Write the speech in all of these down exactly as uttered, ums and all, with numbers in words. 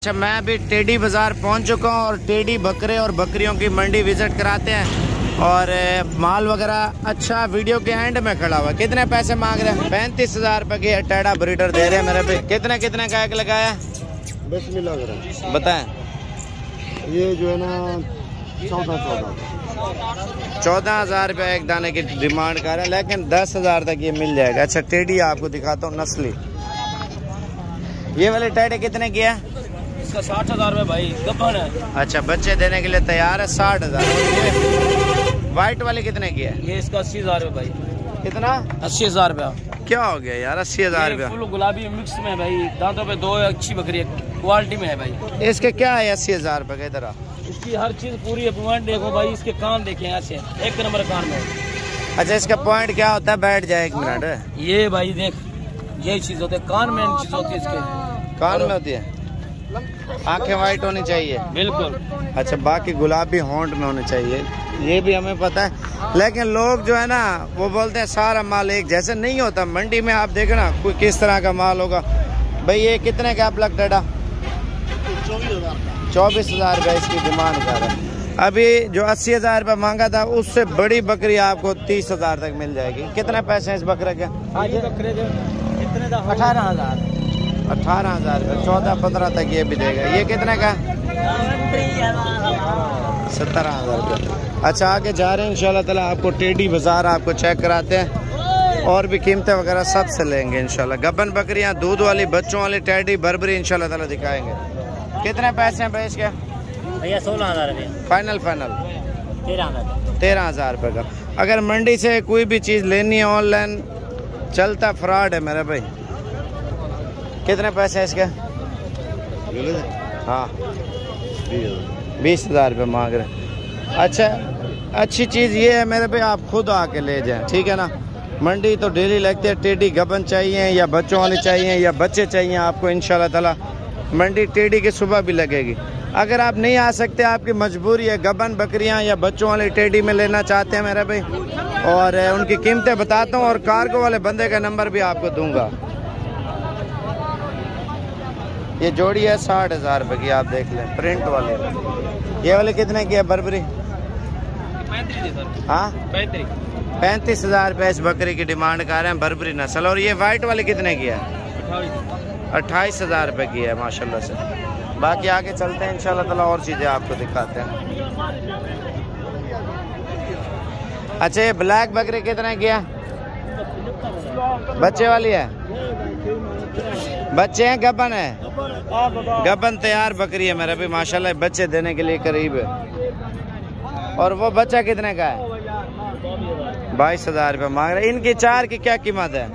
अच्छा, मैं अभी टेडी बाज़ार पहुंच चुका हूं और टेडी बकरे और बकरियों की मंडी विजिट कराते हैं और माल वगैरह अच्छा वीडियो के एंड में खड़ा हुआ। कितने पैसे मांग रहे हैं? पैंतीस हजार रुपए की टेढ़ा ब्रीडर दे रहे हैं मेरे पे। कितने कितने का एक लगाया? दस में लग रहा है। बताएं। ये जो है ना चौदह चौदह चौदह हजार रुपये एक दाने की डिमांड कर रहे हैं, लेकिन दस हजार तक ये मिल जाएगा। अच्छा, टेडी आपको दिखाता हूँ नस्ली। ये वाले टेढ़े कितने की है? इसका साठ हजार रुपये भाई, गब्बन है। अच्छा, बच्चे देने के लिए तैयार है, साठ हजार। व्हाइट वाले कितने की है? ये इसका अस्सी हजार रुपये भाई। कितना? अस्सी हजार रुपया। क्या हो गया यार, अस्सी हजार रुपया? फुल गुलाबी मिक्स में है भाई, दांतों पे दो अच्छी बकरी क्वालिटी में है भाई। इसके क्या है अस्सी हजार रुपये का? इधर इसकी हर चीज पूरी है। पॉइंट देखो भाई, इसके कान देखें ऐसे एक नंबर कान में। अच्छा, इसका पॉइंट क्या होता है? बैठ जाए एक मिनट। ये भाई देख, यही चीज होती है, कान में चीज होती है इसके। कान में होती है। आंखें वाइट होनी चाहिए बिल्कुल। अच्छा, बाकी गुलाबी होंठ में होने चाहिए, ये भी हमें पता है। लेकिन लोग जो है ना वो बोलते हैं सारा माल एक जैसे नहीं होता। मंडी में आप देखें ना कोई किस तरह का माल होगा। भाई ये कितने का आप लग टेढ़ा? चौबीस हजार रुपये इसकी डिमांड कर रहा है। अभी जो अस्सी हजार रुपये मांगा था उससे बड़ी बकरी आपको तीस हजार तक मिल जाएगी। कितने पैसे हैं इस बकरे के? बकरे अठारह हजार अठारह हजार रुपये, चौदह पंद्रह तक ये भी देगा। ये कितने का? सत्रह हजार रुपये। अच्छा, आगे जा रहे हैं इंशाल्लाह ताला, आपको टेडी बाजार आपको चेक कराते हैं और भी कीमतें वगैरह सब से लेंगे इंशाल्लाह। गब्बन बकरियां, दूध वाली, बच्चों वाली टेडी, बर्बरी इंशाल्लाह ताला दिखाएंगे। कितने पैसे हैं भाई इसके? भैया सोलह हजार रुपये फाइनल फाइनल तेरह हजार तेरह हजार रुपये का। अगर मंडी से कोई भी चीज़ लेनी है ऑनलाइन चलता फ्रॉड है मेरे भाई। कितने पैसे हैं इसके? हाँ, बीस हजार रुपये मांग रहे। अच्छा, अच्छी चीज़ ये है मेरे भाई, आप खुद आके ले जाएं, ठीक है ना। मंडी तो डेली लगती है। टेडी गबन चाहिए या बच्चों वाली चाहिए या बच्चे चाहिए आपको, इंशाल्लाह ताला मंडी टेडी की सुबह भी लगेगी। अगर आप नहीं आ सकते, आपकी मजबूरी है, गबन बकरियां या बच्चों वाली टेडी में लेना चाहते हैं मेरे भाई, और उनकी कीमतें बताता हूँ और कार्गो वाले बंदे का नंबर भी आपको दूंगा। ये जोड़ी है साठ हजार रुपये की, आप देख लें, प्रिंट वाले। ये वाले कितने की है बर्बरी? हाँ, पैंतीस हजार रुपये इस बकरी की डिमांड कर रहे हैं, बर्बरी नस्ल। और ये वाइट वाले कितने की है? अट्ठाईस हजार रुपये की है माशाल्लाह से। बाकी आगे चलते हैं इंशाल्लाह ताला और चीज़ें आपको दिखाते हैं। अच्छा, ये ब्लैक बकरी कितने की है? बच्चे वाली है? बच्चे हैं, गबन है? गबन तैयार बकरी है मेरा भी माशाल्लाह, बच्चे देने के लिए करीब है। और वो बच्चा कितने का है? बाईस हजार रुपये मांग रहे। इनकी चार की क्या कीमत है?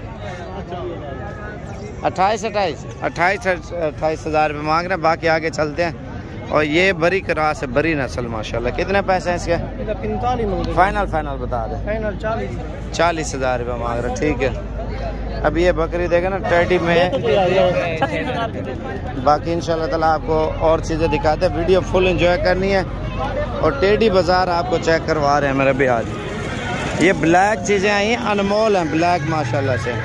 अट्ठाईस अट्ठाईस अट्ठाईस अट्ठाईस हजार रुपये मांग रहे हैं। बाकी आगे चलते हैं। और ये बरी क्रास है, बरी नस्ल माशाल्लाह। कितने पैसे हैं इसके? फाइनल फाइनल बता दें। चालीस हजार रुपये मांग रहे, ठीक है। अब ये बकरी देगा ना टेडी में है। बाकी इंशाल्लाह ताला आपको और चीज़ें दिखाते हैं। वीडियो फुल एंजॉय करनी है और टेडी बाजार आपको चेक करवा रहे हैं मेरे भी। आज ये ब्लैक चीज़ें आई हैं, अनमोल हैं, ब्लैक माशाल्लाह से।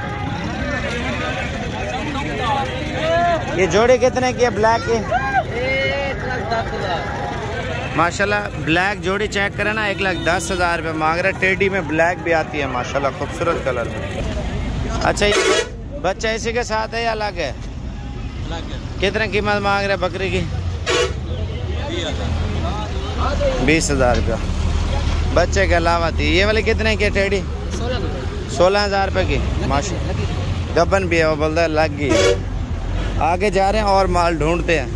ये जोड़ी कितने की है ब्लैक की? माशाल्लाह ब्लैक जोड़ी चेक करें ना, एक लाख दस हजार रुपये मांग रहे। टेडी में ब्लैक भी आती है माशाल्लाह, खूबसूरत कलर में। अच्छा, ये बच्चा इसी के साथ है या अलग है? कितने कीमत मांग रहे बकरी की? बीस हजार रुपया बच्चे के अलावा थी। ये वाली कितने की टेडी? सोलह हजार रुपये की माशाल्लाह। गबन भी है, वो बोलता है लग गई। आगे जा रहे हैं और माल ढूंढते हैं।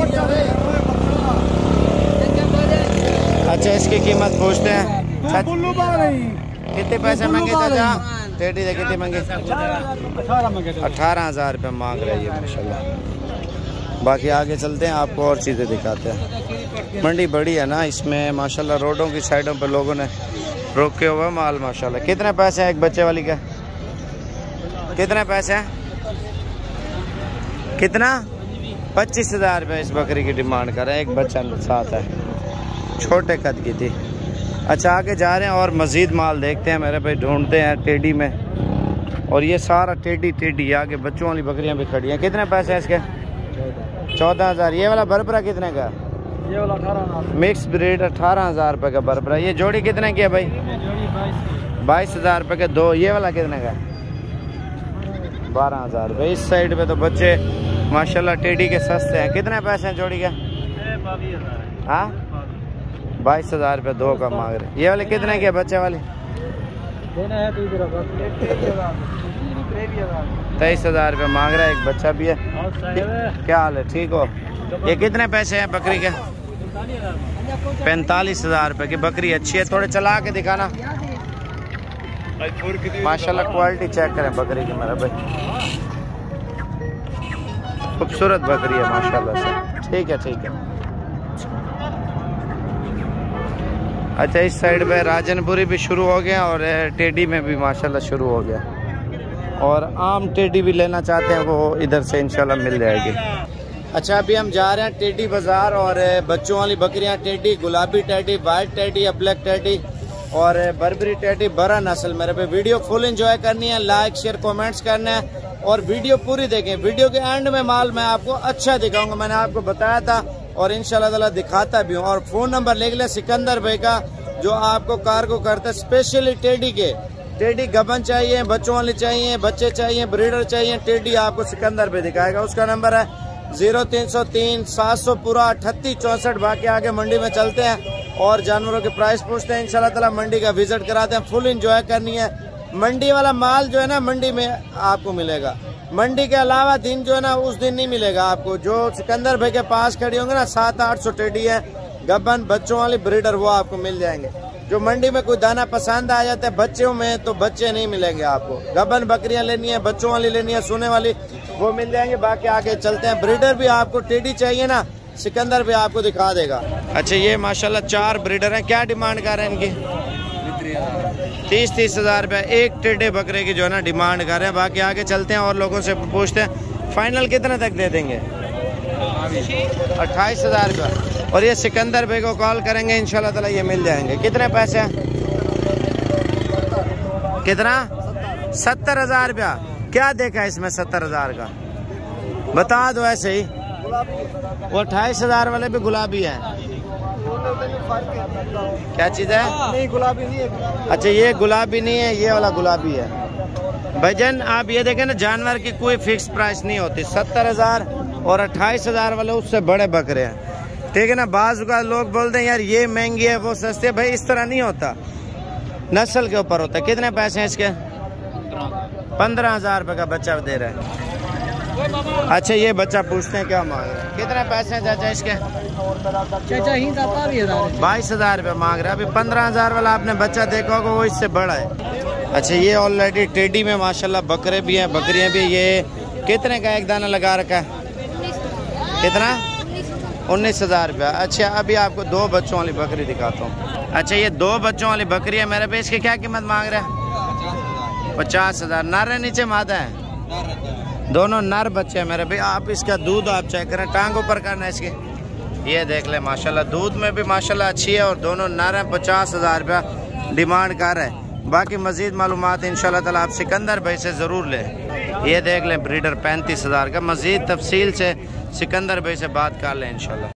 अच्छा, इसकी कीमत पूछते हैं। कितने पैसे मांगे चाचा? टेडी से कितने मांगे? अठारह हजार रुपये मांग रहे हैं माशाल्लाह। बाकी आगे चलते हैं, आपको और चीज़ें दिखाते हैं। मंडी बड़ी है ना, इसमें माशाल्लाह रोडों की साइडों पर लोगों ने रोके हुए माल माशाल्लाह। कितने पैसे हैं एक बच्चे वाली का? कितने पैसे हैं? कितना? पच्चीस हजार रुपये इस बकरी की डिमांड कर रहे हैं। एक बच्चा साथ है, छोटे कद की थी। अच्छा, आगे जा रहे हैं और मज़ीद माल देखते हैं मेरे भाई, ढूंढते हैं टेडी में। और ये सारा टेडी टेडी, आगे बच्चों वाली बकरियां भी खड़ी हैं। कितने पैसे हैं इसके? चौदह हज़ार। ये वाला बरबरा कितने का? ये वाला अठारह। मिक्स ब्रीड अठारह हज़ार रुपये का बरबरा। ये जोड़ी कितने की है भाई? बाईस हज़ार रुपये के दो। ये वाला कितने का? बारह हज़ार रुपये। इस साइड पे तो बच्चे माशाल्लाह टेडी के सस्ते हैं। कितने पैसे हैं जोड़ी के? हाँ बाईस हज़ार रुपये दो का मांग रहे। ये वाले कितने के बच्चे वाले? तेईस हज़ार रुपये मांग रहा है। एक बच्चा भी है। क्या हाल है? ठीक हो? ये कितने पैसे हैं बकरी के? पैंतालीस हज़ार रुपये की बकरी अच्छी है। थोड़े चला के दिखाना माशाल्लाह। क्वालिटी चेक करें बकरी की मेरा भाई। खूबसूरत बकरी है माशाल्लाह से। ठीक है ठीक है। अच्छा इस साइड पे राजनपुरी भी शुरू हो गया और टेडी में भी माशाल्लाह शुरू हो गया। और आम टेडी भी लेना चाहते हैं वो इधर से इंशाल्लाह मिल जाएगी। अच्छा अभी हम जा रहे हैं टेडी बाजार और बच्चों वाली बकरियां टेडी, गुलाबी टेडी, वाइट टेडी या ब्लैक टेडी और बर्बरी टेडी बड़ा नस्ल। मेरे पे वीडियो फुल एंजॉय करनी है, लाइक शेयर कमेंट्स करना है और वीडियो पूरी देखें। वीडियो के एंड में माल मैं आपको अच्छा दिखाऊंगा, मैंने आपको बताया था और इंशाल्लाह ताला दिखाता भी हूँ। और फोन नंबर लिख ले सिकंदर भाई का, जो आपको कार्गो करता है स्पेशली टेडी के। टेडी गबन चाहिए, बच्चों वाली चाहिए, बच्चे चाहिए, ब्रीडर चाहिए, टेडी आपको सिकंदर भाई दिखाएगा। उसका नंबर है जीरो तीन सौ तीन सात सौ पूरा अठतीस चौसठ। बाकी आगे मंडी में चलते हैं और जानवरों के प्राइस पूछते हैं। इंशाल्लाह ताला मंडी का विजिट कराते हैं। फुल एंजॉय करनी है। मंडी वाला माल जो है ना मंडी में आपको मिलेगा। मंडी के अलावा दिन जो है ना उस दिन नहीं मिलेगा आपको। जो सिकंदर भाई के पास खड़ी होंगे ना सात आठ सौ टेडी है गबन बच्चों वाली ब्रीडर, वो आपको मिल जाएंगे। जो मंडी में कोई दाना पसंद आ जाता है बच्चों में तो बच्चे नहीं मिलेंगे आपको। गबन बकरियां लेनी है, बच्चों वाली लेनी है, सोने वाली, वो मिल जाएंगे। बाकी आगे चलते हैं। ब्रीडर भी आपको टेडी चाहिए ना, सिकंदर भी आपको दिखा देगा। अच्छा ये माशाल्लाह चार ब्रीडर हैं। क्या डिमांड कर रहे हैं इनकी? तीस तीस हजार रुपये एक टेढ़े बकरे की जो है ना डिमांड कर रहे हैं। बाकी आगे चलते हैं और लोगों से पूछते हैं फाइनल कितने तक दे देंगे? अट्ठाईस हजार रुपये। और ये सिकंदर भाई को कॉल करेंगे इंशाल्लाह ताला ये मिल जाएंगे। कितने पैसे? कितना? सत्तर हजार रुपया। क्या देखा है इसमें सत्तर हजार का? बता दो ऐसे ही। वो अट्ठाईस हजार वाले भी गुलाबी है। क्या चीज है? नहीं गुलाबी नहीं है। अच्छा ये गुलाबी नहीं है, ये वाला गुलाबी है। भाईजान आप ये देखें ना, जानवर की कोई फिक्स प्राइस नहीं होती। सत्तर हजार और अट्ठाईस हजार वाले उससे बड़े बकरे हैं। ठीक है ना। बाज़ का लोग बोलते हैं यार ये महंगी है वो सस्ते, भाई इस तरह नहीं होता, नस्ल के ऊपर होता है। कितने पैसे हैं इसके? पंद्रह हजार रुपये का बच्चा दे रहे हैं। अच्छा ये बच्चा पूछते हैं क्या मांग रहे हैं? कितने पैसे हैं चाचा इसके? चाचा ही बाईस हजार रुपये मांग रहे हैं। अभी पंद्रह हजार वाला आपने बच्चा देखा होगा, वो इससे बड़ा है। अच्छा ये ऑलरेडी टेडी में माशाल्लाह बकरे भी हैं, बकरियां भी। ये कितने का एक दाना लगा रखा है? कितना? उन्नीस हजार रुपया। अच्छा अभी आपको दो बच्चों वाली बकरी दिखाता हूँ। अच्छा ये दो बच्चों वाली बकरी है मेरे पे। इसकी क्या कीमत मांग रहे हैं? पचास हजार। नर है नीचे मादा है? दोनों नर बच्चे हैं मेरे भाई। आप इसका दूध आप चेक करें, टांग ऊपर करना इसके। ये देख ले माशाल्लाह, दूध में भी माशाल्लाह अच्छी है और दोनों नर हैं। पचास हजार रुपया डिमांड कर रहे हैं। बाकी मजीद मालूमात इंशाल्लाह ताला आप सिकंदर भाई से ज़रूर लें। ये देख लें ब्रीडर पैंतीस हजार का। मजीद तफसील से सिकंदर भाई से बात कर लें इंशाल्लाह।